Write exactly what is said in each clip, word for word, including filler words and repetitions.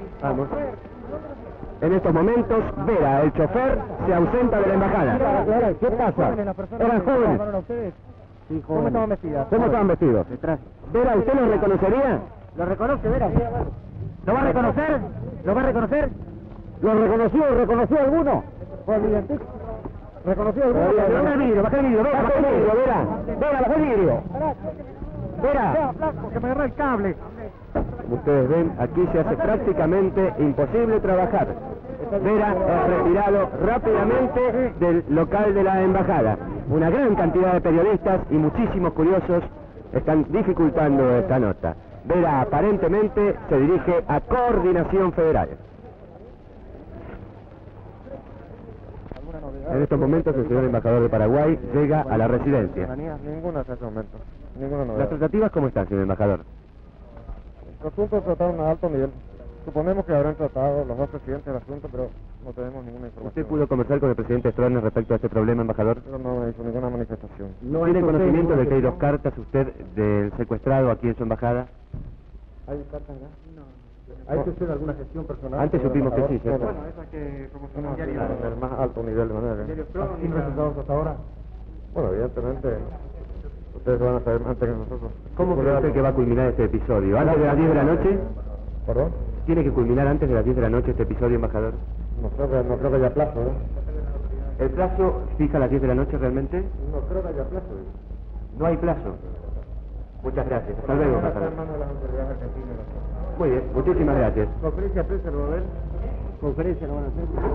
Vamos. En estos momentos, Vera, el chofer, se ausenta de la embajada. ¿Qué pasa? Eran jóvenes. Sí, ¿cómo estaban vestidos? ¿Cómo estaban vestidos? Vera, ¿usted los reconocería? ¿Lo reconoce, Vera? ¿Lo va a reconocer? ¿Lo va a reconocer? ¿Los reconoció? ¿Reconoció alguno? ¿Reconoció alguno? Baja el vidrio, baja el vidrio, Vera, baja el vidrio, Vera. Vera, baja el vidrio. Vera. Que me agarra el cable. Como ustedes ven, aquí se hace prácticamente imposible trabajar. Vera es retirado rápidamente del local de la embajada. Una gran cantidad de periodistas y muchísimos curiosos están dificultando esta nota. Vera aparentemente se dirige a Coordinación Federal. En estos momentos el señor embajador de Paraguay llega a la residencia. Ninguna hasta este momento. Ninguna novedad. ¿Las tratativas cómo están, señor embajador? Los asuntos trataron a alto nivel. Suponemos que habrán tratado los dos presidentes del asunto, pero no tenemos ninguna información. ¿Usted pudo conversar con el presidente Stroessner respecto a este problema, embajador? Pero no hizo ninguna manifestación. ¿No tiene conocimiento de que hay dos cartas usted del secuestrado aquí en su embajada? ¿Hay cartas ya? No. ¿Hay que hacer alguna gestión personal? Antes supimos que sí, ¿cierto? Bueno, esa que promocionó en el más alto nivel de manera. ¿Sin resultados hasta ahora? Bueno, evidentemente, ustedes van a saber antes que nosotros. ¿Cómo cree usted que va a culminar este episodio? ¿Antes de las diez de la noche? ¿Perdón? ¿Tiene que culminar antes de las diez de la noche este episodio, embajador? No creo que, no creo que haya plazo, ¿eh? ¿El plazo fija a las diez de la noche realmente? No creo que haya plazo. No hay plazo. Muchas gracias. Hasta luego, embajador. Muy bien, muchísimas gracias. ¿Conferencia de prensa lo va a ver? ¿Conferencia lo van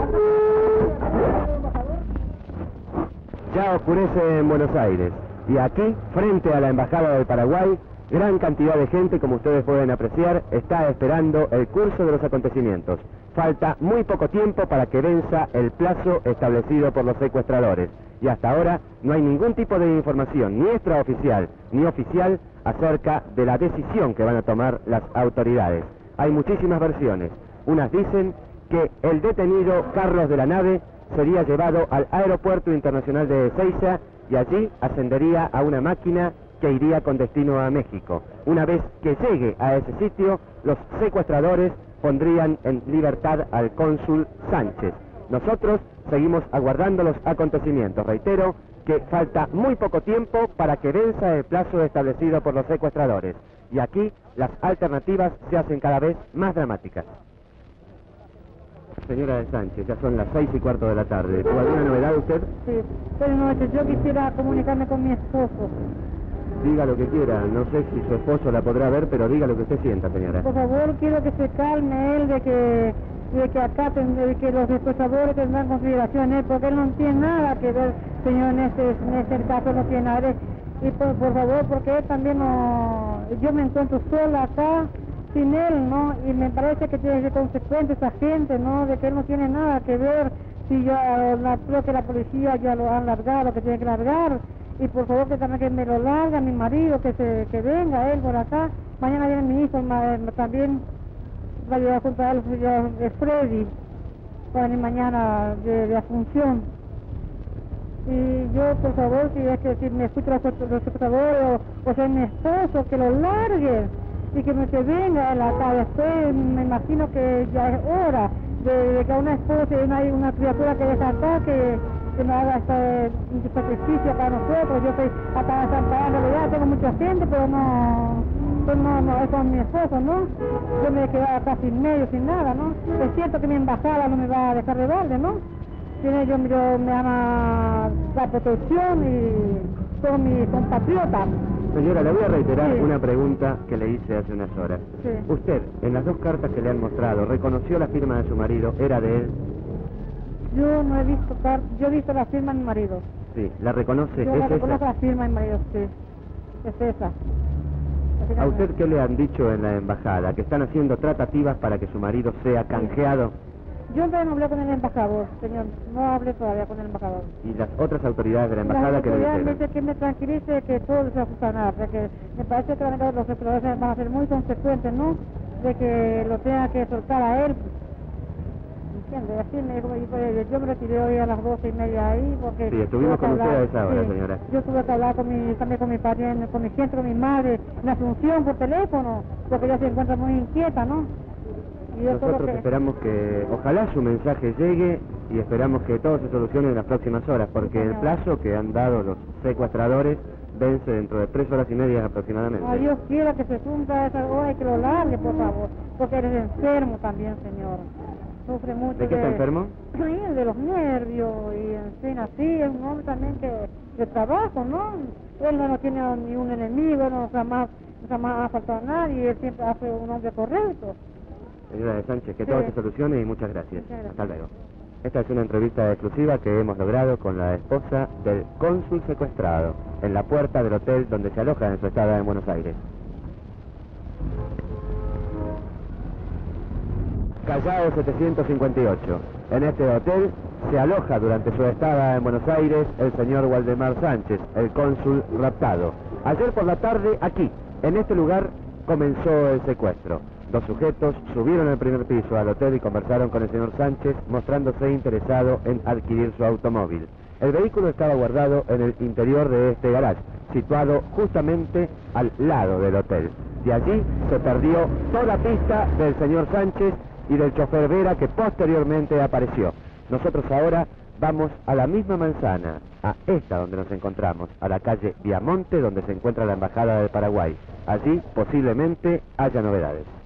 a hacer? Ya oscurece en Buenos Aires. Y aquí, frente a la Embajada del Paraguay, gran cantidad de gente, como ustedes pueden apreciar, está esperando el curso de los acontecimientos. Falta muy poco tiempo para que venza el plazo establecido por los secuestradores. Y hasta ahora no hay ningún tipo de información, ni extraoficial ni oficial, acerca de la decisión que van a tomar las autoridades. Hay muchísimas versiones. Unas dicen que el detenido Carlos de la Nave sería llevado al Aeropuerto Internacional de Ezeiza y allí ascendería a una máquina que iría con destino a México. Una vez que llegue a ese sitio, los secuestradores pondrían en libertad al cónsul Sánchez. Nosotros seguimos aguardando los acontecimientos. Reitero que falta muy poco tiempo para que venza el plazo establecido por los secuestradores. Y aquí las alternativas se hacen cada vez más dramáticas. Señora de Sánchez, ya son las seis y cuarto de la tarde. ¿Tuvo alguna novedad usted? Sí, buenas noches. Yo quisiera comunicarme con mi esposo. Diga lo que quiera. No sé si su esposo la podrá ver, pero diga lo que usted sienta, señora. Por favor, quiero que se calme él de que de que acá de que los secuestradores tendrán consideración en él, porque él no tiene nada que ver, señor, en este, en este caso no tiene nada. Y por, por favor, porque él también no... Yo me encuentro sola acá, sin él, ¿no? Y me parece que tiene que ser consecuente esa gente, ¿no? De que él no tiene nada que ver. Si yo la, creo que la policía ya lo han largado, que tiene que largar. Y por favor que también que me lo larga mi marido, que se que venga él por acá. Mañana viene mi hijo ma, también, va a llevar junto a él de Freddy, va a venir mañana de, de Asunción. Y yo, por favor, si es que si me escucha los secuestradores o, o sea mi esposo, que lo largue y que me se venga él acá. Después me imagino que ya es hora de, de que a una esposa y una, una criatura que deja acá, que que no haga este sacrificio para nosotros. Yo estoy acá en Santa Ana, en realidad tengo mucha gente, pero no, pues no, no, es con mi esposo, ¿no? Yo me he quedado acá sin medio, sin nada, ¿no? Es cierto que mi embajada no me va a dejar de balde, ¿no? Tiene, yo, yo me ama la protección y son mis compatriotas. Señora, le voy a reiterar Sí. una pregunta que le hice hace unas horas. Sí. Usted, en las dos cartas que le han mostrado, ¿reconoció la firma de su marido? ¿Era de él? Yo no he visto, car- yo he visto la firma de mi marido. Sí. ¿La reconoce? Yo ¿Es la reconozco esa? la firma de mi marido, sí. Es esa. La firma ¿A de- usted qué le han dicho en la embajada? ¿Que están haciendo tratativas para que su marido sea canjeado? Yo todavía no hablé con el embajador, señor. No hablé todavía con el embajador. ¿Y las otras autoridades de la embajada que le autoridad dijeron? dice que me tranquilice, que todo se va a funcionar, porque me parece que la verdad los exploradores van a ser muy consecuentes, ¿no? De que lo tenga que soltar a él. ¿Entiendes? Así me dijo, y pues, yo me retiré hoy a las doce y media ahí, porque... Sí, estuvimos tuve que con usted hablar- a esa hora, sí, señora. Yo tuve que hablar con mi, también con mi padre, con mi gente, con mi madre, en Asunción por teléfono, porque ella se encuentra muy inquieta, ¿no? Y eso es lo Nosotros que- esperamos que, ojalá su mensaje llegue y esperamos que todo se solucione en las próximas horas, porque el señor. plazo que han dado los secuestradores vence dentro de tres horas y media aproximadamente. A Dios quiera que se cumpla esa hora y que lo largue, por favor, porque eres enfermo también, señor. Sufre mucho ¿De qué está enfermo? Sí, de los nervios y en fin, así, es un hombre también que de trabajo, ¿no? Él no, no tiene ni un enemigo, no jamás, jamás ha faltado a nadie, él siempre hace un hombre correcto. Señora de Sánchez, que Sí. todo se solucione y muchas gracias. Muchas gracias. Hasta luego. Esta es una entrevista exclusiva que hemos logrado con la esposa del cónsul secuestrado, en la puerta del hotel donde se aloja en su estada en Buenos Aires. Callao setecientos cincuenta y ocho. En este hotel se aloja durante su estada en Buenos Aires el señor Waldemar Sánchez, el cónsul raptado. Ayer por la tarde, aquí, en este lugar, comenzó el secuestro. Dos sujetos subieron al primer piso al hotel y conversaron con el señor Sánchez, mostrándose interesado en adquirir su automóvil. El vehículo estaba guardado en el interior de este garage, situado justamente al lado del hotel. De allí se perdió toda pista del señor Sánchez y del chofer Vera, que posteriormente apareció. Nosotros ahora vamos a la misma manzana, a esta donde nos encontramos, a la calle Viamonte, donde se encuentra la Embajada del Paraguay. Allí posiblemente haya novedades.